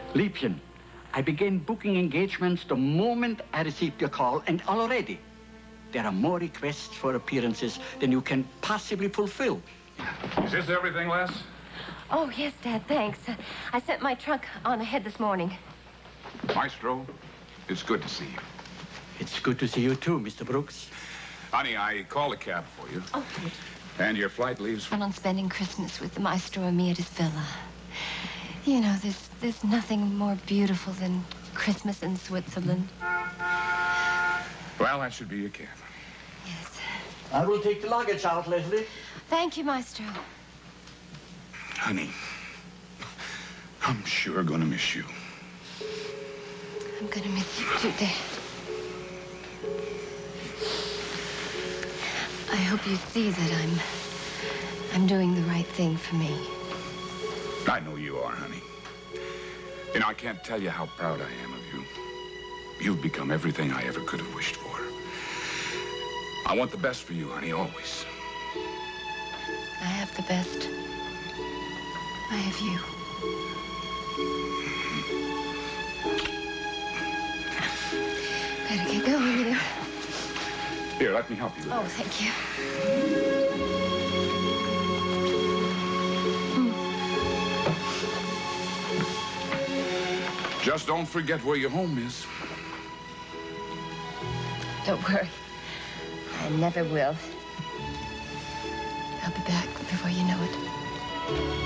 Liebchen, I began booking engagements the moment I received your call, and already there are more requests for appearances than you can possibly fulfill. Is this everything, Les? Oh, yes, Dad, thanks. I sent my trunk on ahead this morning. Maestro, it's good to see you. It's good to see you too, Mr. Brooks. Honey, I called a cab for you. Oh, good. And your flight leaves... I'm on spending Christmas with the Maestro and me at his villa. You know, there's nothing more beautiful than Christmas in Switzerland. Well, that should be your cab. Yes. I will take the luggage out, Leslie. Thank you, Maestro. Honey, I'm sure gonna miss you. I'm gonna miss you too, Dad. I hope you see that I'm doing the right thing for me. I know you are, honey. You know, I can't tell you how proud I am of you. You've become everything I ever could have wished for. I want the best for you, honey, always. I have the best. I have you. Better get going, either. Here, let me help you with Oh, that. thank you. Just don't forget where your home is. Don't worry. I never will. I'll be back before you know it.